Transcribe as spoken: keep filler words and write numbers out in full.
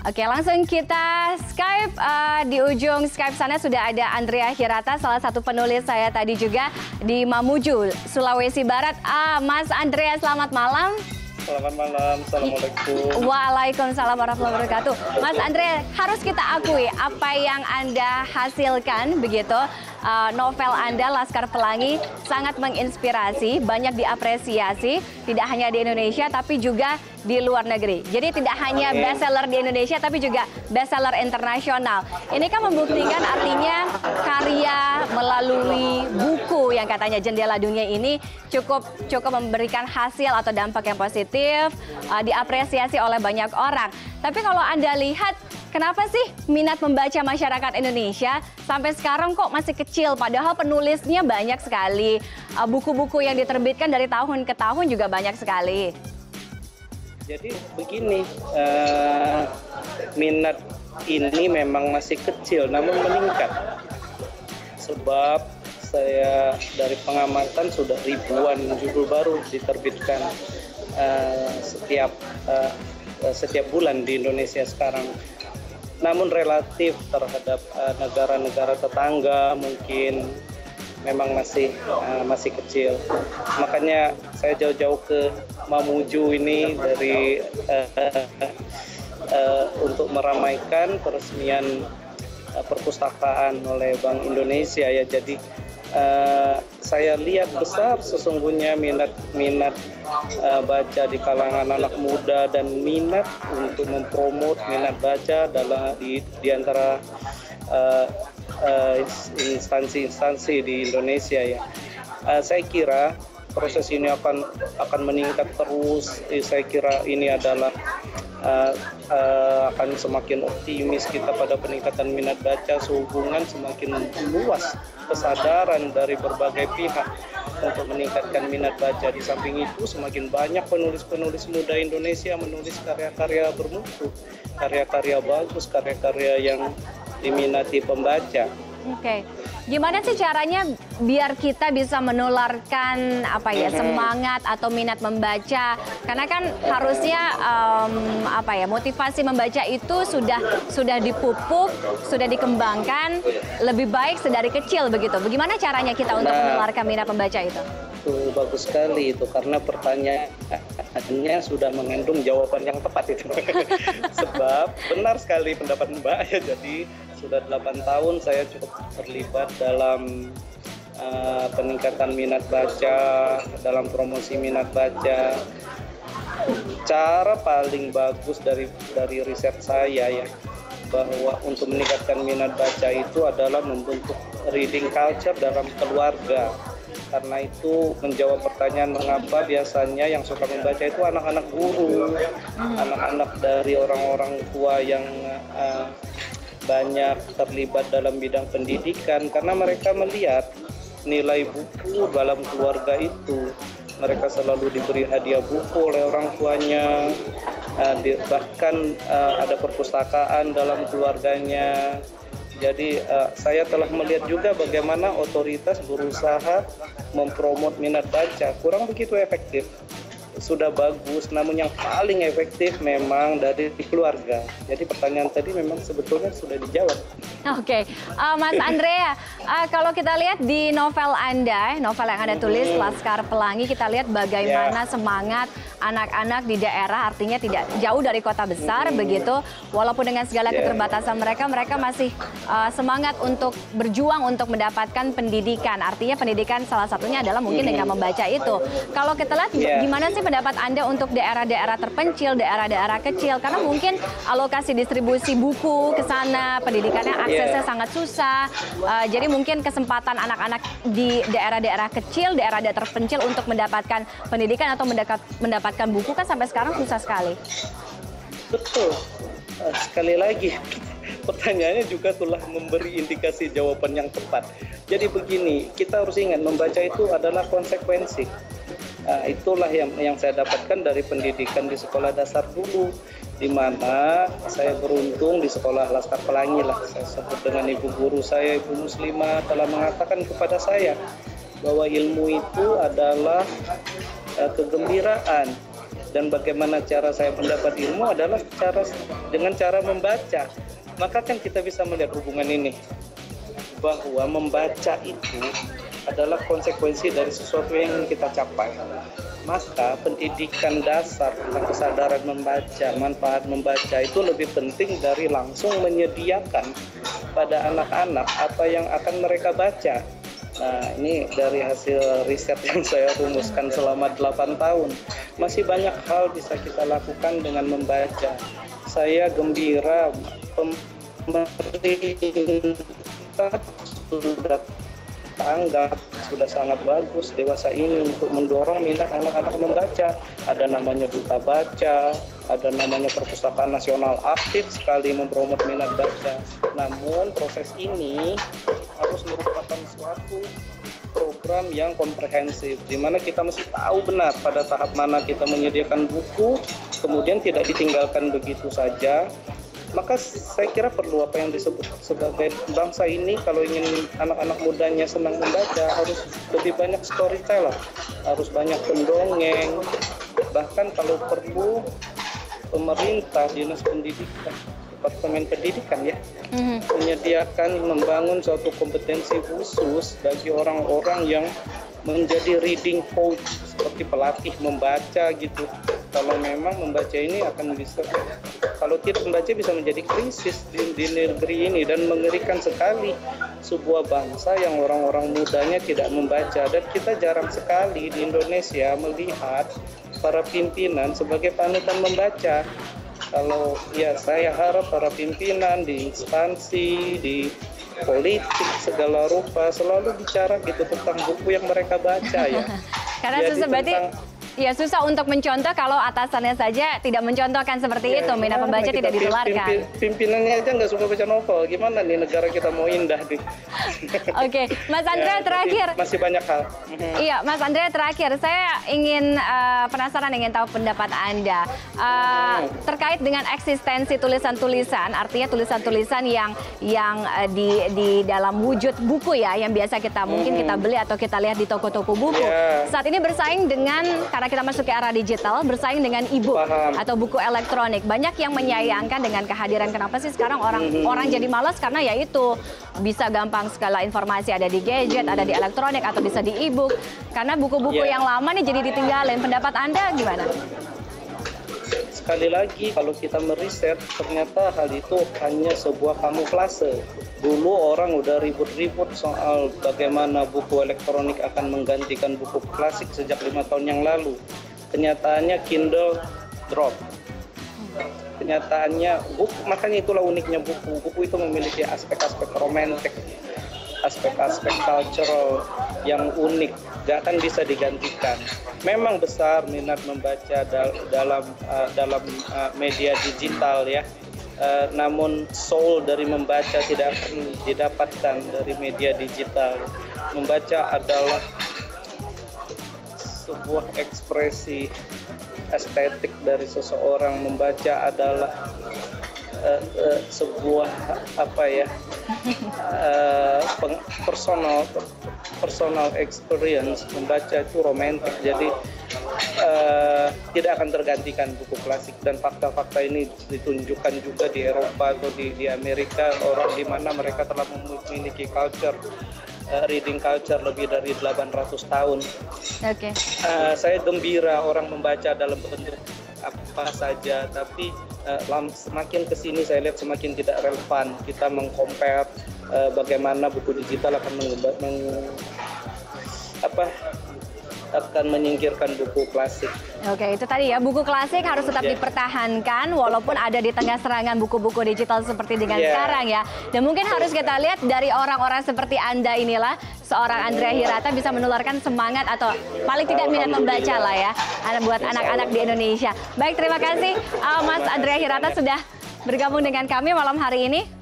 Oke, langsung kita Skype. Uh, di ujung Skype sana sudah ada Andrea Hirata, salah satu penulis saya tadi juga di Mamuju, Sulawesi Barat. Ah, Mas Andrea, selamat malam. Selamat malam, Assalamualaikum. Waalaikumsalam warahmatullahi wabarakatuh. Mas Andre, harus kita akui apa yang Anda hasilkan begitu, uh, novel Anda Laskar Pelangi sangat menginspirasi, banyak diapresiasi, tidak hanya di Indonesia tapi juga di luar negeri. Jadi tidak hanya bestseller di Indonesia tapi juga bestseller internasional. Ini kan membuktikan artinya karya melalui buku yang katanya jendela dunia ini cukup cukup memberikan hasil atau dampak yang positif, uh, diapresiasi oleh banyak orang. Tapi kalau Anda lihat, kenapa sih minat membaca masyarakat Indonesia sampai sekarang kok masih kecil? Padahal penulisnya banyak sekali. Buku-buku uh, yang diterbitkan dari tahun ke tahun juga banyak sekali. Jadi begini, uh, minat ini memang masih kecil namun meningkat. Sebab saya dari pengamatan sudah ribuan judul baru diterbitkan uh, setiap uh, setiap bulan di Indonesia sekarang. Namun relatif terhadap negara-negara uh, tetangga mungkin memang masih uh, masih kecil. Makanya saya jauh-jauh ke Mamuju ini dari uh, uh, untuk meramaikan peresmian uh, perpustakaan oleh Bank Indonesia ya. Jadi uh, saya lihat besar sesungguhnya minat minat uh, baca di kalangan anak muda dan minat untuk mempromot minat baca dalam di, di antara uh, instansi-instansi uh, di Indonesia ya. Uh, saya kira proses ini akan akan meningkat terus. Eh, saya kira ini adalah uh, uh, akan semakin optimis kita pada peningkatan minat baca sehubungan semakin luas kesadaran dari berbagai pihak untuk meningkatkan minat baca. Di samping itu semakin banyak penulis-penulis muda Indonesia menulis karya-karya bermutu, karya-karya bagus, karya-karya yang diminati pembaca. Oke, okay. Gimana sih caranya biar kita bisa menularkan apa ya semangat atau minat membaca? Karena kan harusnya um, apa ya motivasi membaca itu sudah sudah dipupuk, sudah dikembangkan lebih baik sedari kecil begitu. Bagaimana caranya kita untuk nah, menularkan minat membaca itu? Itu bagus sekali itu karena pertanyaannya sudah mengandung jawaban yang tepat itu. Sebab benar sekali pendapat Mbak ya. Jadi sudah delapan tahun saya cukup terlibat dalam uh, peningkatan minat baca, dalam promosi minat baca. Cara paling bagus dari dari riset saya ya, bahwa untuk meningkatkan minat baca itu adalah membentuk reading culture dalam keluarga. Karena itu menjawab pertanyaan mengapa biasanya yang suka membaca itu anak-anak guru, anak-anak dari orang-orang tua yang uh, banyak terlibat dalam bidang pendidikan, karena mereka melihat nilai buku dalam keluarga itu. Mereka selalu diberi hadiah buku oleh orang tuanya, bahkan ada perpustakaan dalam keluarganya. Jadi saya telah melihat juga bagaimana otoritas berusaha mempromot minat baca, kurang begitu efektif. Sudah bagus, namun yang paling efektif memang dari keluarga. Jadi pertanyaan tadi memang sebetulnya sudah dijawab. Oke, okay. uh, Mas Andrea, uh, kalau kita lihat di novel Anda, novel yang Anda tulis, Laskar Pelangi, kita lihat bagaimana yeah. semangat anak-anak di daerah, artinya tidak jauh dari kota besar, mm-hmm. begitu. Walaupun dengan segala yeah. keterbatasan mereka, mereka masih uh, semangat untuk berjuang untuk mendapatkan pendidikan. Artinya pendidikan salah satunya adalah mungkin mm-hmm. dengan membaca itu. Kalau kita lihat, yeah. gimana sih pendapat Anda untuk daerah-daerah terpencil, daerah-daerah kecil? Karena mungkin alokasi distribusi buku ke sana, pendidikannya aksesnya yeah. sangat susah. Uh, jadi mungkin kesempatan anak-anak di daerah-daerah kecil, daerah-daerah terpencil untuk mendapatkan pendidikan atau mendekat, mendapatkan buku kan sampai sekarang susah sekali. Betul. Uh, sekali lagi, pertanyaannya juga telah memberi indikasi jawaban yang tepat. Jadi begini, kita harus ingat membaca itu adalah konsekuensi. Nah, itulah yang yang saya dapatkan dari pendidikan di sekolah dasar dulu, di mana saya beruntung di sekolah Laskar Pelangi lah. Saya sebut dengan ibu guru saya, Ibu Muslimah, telah mengatakan kepada saya bahwa ilmu itu adalah uh, kegembiraan Dan bagaimana cara saya mendapat ilmu adalah cara dengan cara membaca. Maka kan kita bisa melihat hubungan ini, bahwa membaca itu adalah konsekuensi dari sesuatu yang ingin kita capai. Maka pendidikan dasar tentang kesadaran membaca, manfaat membaca itu lebih penting dari langsung menyediakan pada anak-anak apa yang akan mereka baca. Nah, ini dari hasil riset yang saya rumuskan selama delapan tahun. Masih banyak hal bisa kita lakukan dengan membaca. Saya gembira pemerintah sudah tanggap, sudah sangat bagus dewasa ini untuk mendorong minat anak-anak membaca. Ada namanya Duta Baca, ada namanya Perpustakaan Nasional aktif sekali mempromot minat baca. Namun proses ini harus merupakan suatu program yang komprehensif, di mana kita mesti tahu benar pada tahap mana kita menyediakan buku, kemudian tidak ditinggalkan begitu saja. Maka saya kira perlu apa yang disebut sebagai bangsa ini, kalau ingin anak-anak mudanya senang membaca, harus lebih banyak storyteller, harus banyak pendongeng, bahkan kalau perlu pemerintah, dinas pendidikan, departemen pendidikan ya, mm-hmm. menyediakan, membangun suatu kompetensi khusus bagi orang-orang yang menjadi reading coach, seperti pelatih membaca gitu. Kalau memang membaca ini akan bisa, kalau tidak membaca bisa menjadi krisis di, di negeri ini, dan mengerikan sekali sebuah bangsa yang orang-orang mudanya tidak membaca. Dan kita jarang sekali di Indonesia melihat para pimpinan sebagai panutan membaca. Kalau ya saya harap para pimpinan di instansi, di politik segala rupa selalu bicara gitu tentang buku yang mereka baca ya. Karena Jadi susah berarti tentang, ya susah untuk mencontoh kalau atasannya saja tidak mencontohkan seperti ya, itu, minat membaca tidak ditularkan. Pimpin, pimpinannya aja nggak suka baca novel, gimana nih negara kita mau indah nih. Oke, Mas Andrea ya, terakhir. Masih banyak hal. Iya, Mas Andrea terakhir, saya ingin uh, penasaran ingin tahu pendapat Anda uh, terkait dengan eksistensi tulisan-tulisan, artinya tulisan-tulisan yang yang uh, di di dalam wujud buku ya, yang biasa kita mungkin kita beli atau kita lihat di toko-toko buku. Yeah. Saat ini bersaing dengan, karena kita masuk ke era digital, bersaing dengan e-book atau buku elektronik. Banyak yang menyayangkan dengan kehadiran, kenapa sih sekarang orang mm-hmm. orang jadi malas, karena ya itu bisa gampang segala informasi ada di gadget, ada di elektronik atau bisa di e-book. Karena buku-buku yeah. yang lama nih jadi ditinggalin. Pendapat Anda gimana? Sekali lagi, kalau kita meriset, ternyata hal itu hanya sebuah kamuflase. Dulu orang udah ribut-ribut soal bagaimana buku elektronik akan menggantikan buku klasik sejak lima tahun yang lalu. Kenyataannya Kindle drop. Kenyataannya buku, makanya itulah uniknya buku. Buku itu memiliki aspek-aspek romantik, aspek-aspek cultural yang unik, gak akan bisa digantikan. Memang besar minat membaca dal dalam uh, dalam uh, media digital ya, uh, namun soul dari membaca tidak akan didapatkan dari media digital. Membaca adalah sebuah ekspresi estetik dari seseorang. Membaca adalah uh, uh, sebuah apa ya uh, personal personal experience. Membaca itu romantis, jadi uh, tidak akan tergantikan buku klasik. Dan fakta-fakta ini ditunjukkan juga di Eropa atau di, di Amerika, orang di mana mereka telah memiliki culture uh, reading culture lebih dari delapan ratus tahun. Oke. Okay. Uh, saya gembira orang membaca dalam bentuk apa saja, tapi uh, semakin kesini saya lihat semakin tidak relevan kita meng-compare uh, bagaimana buku digital akan meng, meng apa akan menyingkirkan buku klasik. Oke, itu tadi ya, buku klasik harus tetap yeah. dipertahankan walaupun ada di tengah serangan buku-buku digital seperti dengan yeah. sekarang ya. Dan mungkin harus kita lihat dari orang-orang seperti Anda inilah, seorang Andrea Hirata bisa menularkan semangat atau paling tidak minat membaca lah ya buat anak-anak di Indonesia. Baik, terima kasih uh, Mas Andrea Hirata sudah bergabung dengan kami malam hari ini.